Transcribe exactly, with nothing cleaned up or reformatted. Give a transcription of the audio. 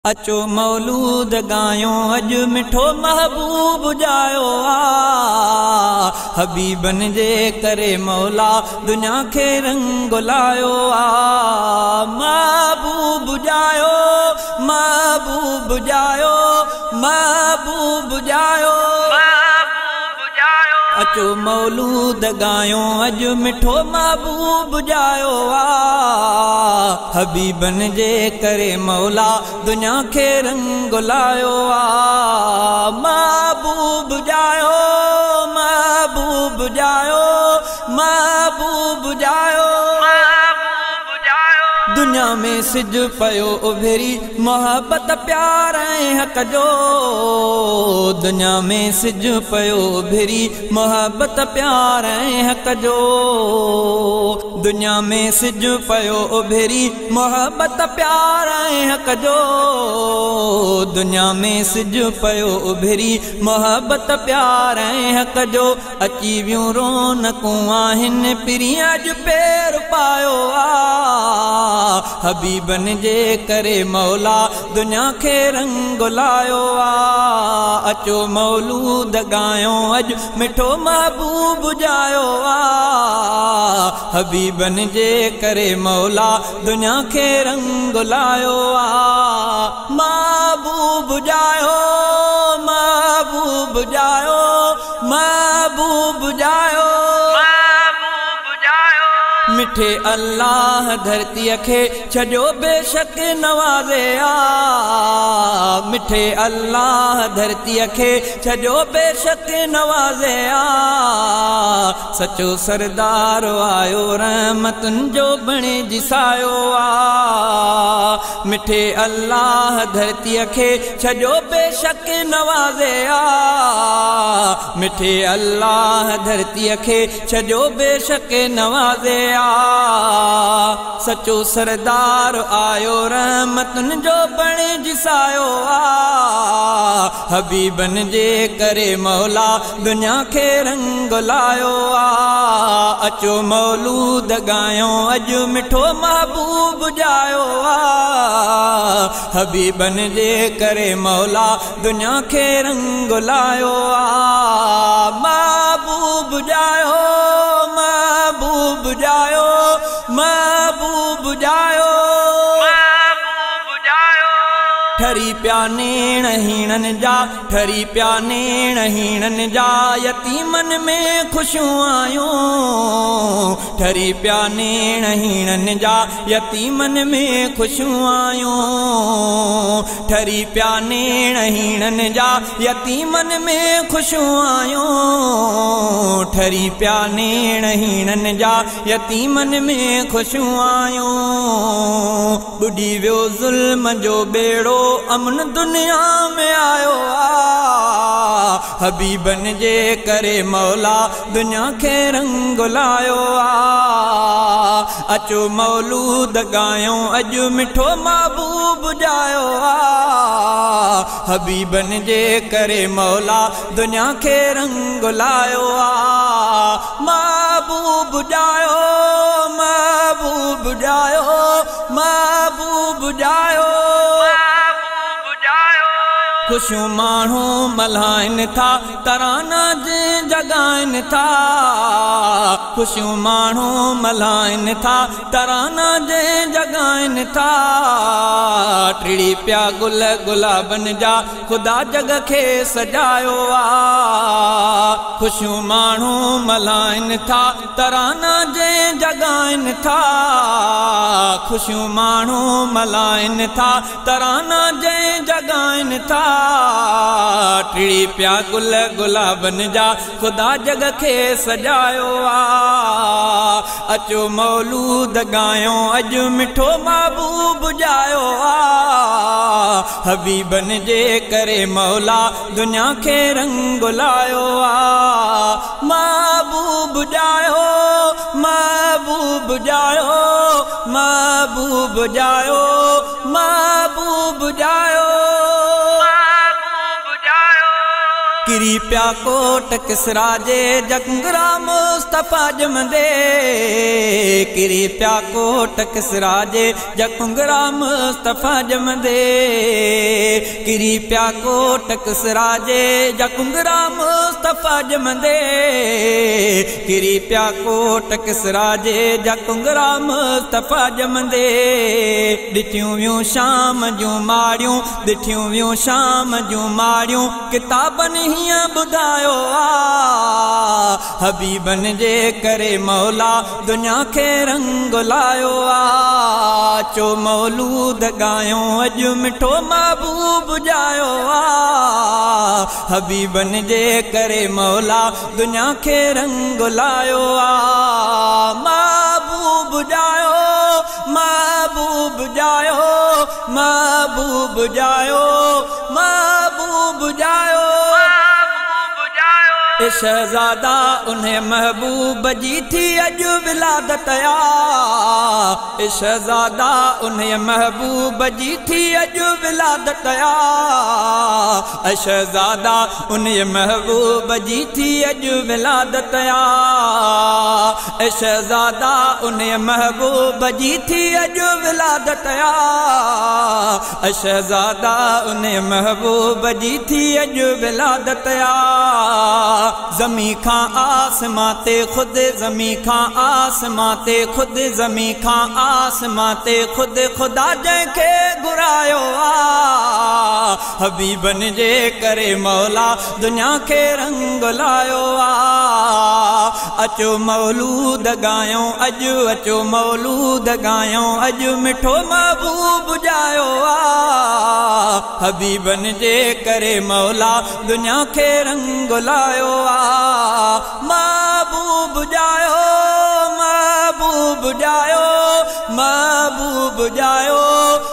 अचो मौलूद गायो अज मिठो महबूब जायो आ। हबीबन जे करे मौला दुनिया खे रंग लायो आ। महबूब जायो महबूब जायो महबूब जायो अचो मौलूद गायो अज मिठो महबूब जायो आ। हबीबन जे करे मौला दुनिया खे रंग लायो आ। महबूब जायो महबूब जायो महबूब जायो दुनिया में सिज पयो उभेरी मोहब्बत प्यार हक जो। दुनिया में सिज पयो उभेरी मोहब्बत प्यार हक जो। दुनिया में सिज पयो उभेरी मोहब्बत प्यार हक जो। दुनिया में सिज पयो उभेरी मोहब्बत प्यार हक जो। अची वियूं रौनकूं आहिनि पिरी अज पेर पायो आ। हबीबन जे करे मौला दुनिया खे रंग लायो आ। अचो मौलूद गायो अज मिठो महबूब जायो आ। हबीबन जे करे मौला दुनिया खे रंग लायो आ। महबूब जायो महबूब जायो महबूब जायो मिठे अल्लाह धरती खे छजो बेशक नवाज़े आ। मिठे अल्लाह धरती खे छजो बेशक नवाज़े आ। सचो सरदार आयो रहमतुन जो बणे जिसायो आ। मिठे अल्लाह धरती खे छजो बेशक नवाज़े आ। मिठे अल्लाह धरती खे छजो बेशक नवाज़े आ। सचो सरदार आयो रहमतुन जो बणे जिसायो आ। हबीबन जे करे मौला दुनिया खे रंग लायो आ। अचो मौलूद गायो अज मिठो महबूब जायो आ। हबीबन जे करे मौला दुनिया खे रंग लायो आ। महबूब जायो महबूब जायो महबूब जायो ठरी प्या नेण हीणन जा ठरी प्या नेण हीणन जा यतीमन में खुशियूं आयूं। ठरी प्या नेण हीणन जा यतीमन में खुशियूं आयूं। ठरी प्या नेण हीणन जा यतीमन में खुशियूं आयूं। ठरी प्या नेण हीणन जा यतीमन में खुशियूं आयूं। बुॾी वियो ज़ुल्म जो बेड़ो अमन दुनिया में आयो आ। हबीबन जे करे मौला दुनिया खे रंग लायो आ। अचो मौलूद गायो अज मिठो महबूब जायो आ। हबीबन जे करे मौला दुनिया खे रंग लायो आ। महबूब जायो महबूब जायो महबूब जायो खुशियूं माण्हू मल्हाइनि था तराना जे जॻाइनि था। खुशियूं माण्हू मल्हाइनि था तराना जे जॻाइनि था। टिड़ी पिया गुल गुलाबनि जा ख़ुदा जग खे सजायो आ। खुशियूं माण्हू मल्हाइनि था तराना जे जॻाइनि था। खुशियूं माण्हू मल्हाइनि था तराना जे जॻाइनि था। टिड़ी पिया गुल गुलाबन जा ख़ुदा जग खे सजायो आ। अचो मौलूद गायो अज मिठो महबूब जायो आ। हबीबन जे करे मौला दुनिया खे रंग लायो आ। महबूब जायो महबूब जायो महबूब जायो महबूब जायो किरी प्या कोट किसरा जे जंगरा मुस्तफा जमदे किरी प्या कोट किसरा जे जंगरा मुस्तफा जमदे किरी प्या कोट किसरा जे जंगरा मुस्तफा जमदे किरी प्या कोट किसरा जे जंगरा मुस्तफा जमदे दिठियूं वियूं शाम जूं माड़ियूं दिठियूं वियूं शाम जूं माड़ियूं किताबनि हीअं ॿुधायो आ हबीबन जे करे मौला दुनिया खे रंग लायो आ चो मौलूद गायो अॼु मिठो महबूब जायो आ हबीबन जे करे मौला दुनिया खे रंग लायो आ महबूब जायो महबूब जायो महबूब जायो महबूब जायो शहजादा उन्हें महबूब जी थी अज विलादत आ शहजादा उन्हें महबूब जी थी अज विलादत आ शहजादा उन्हें महबूब जी थी अज विलादत आ शहजादा उन्हें महबूब जी थी अज विलादत आ शहजादा उन्हें महबूब जी थी अज विलादत आ ज़मी खां आसमां ते खुद ज़मी खां आसमां ते खुद ज़मी खां आसमां ते खुद खुदा जंहिंखे घुरायो आ हबीबन जे करे मौला दुनिया खे रंग लायो आ अचो मौलूद गायो अॼु अचो मौलूद गायो अॼु मिठो महबूब जायो आ हबीबन जे करे मौला दुनिया खे रंग लायो महबूब जायो महबूब जायो महबूब जायो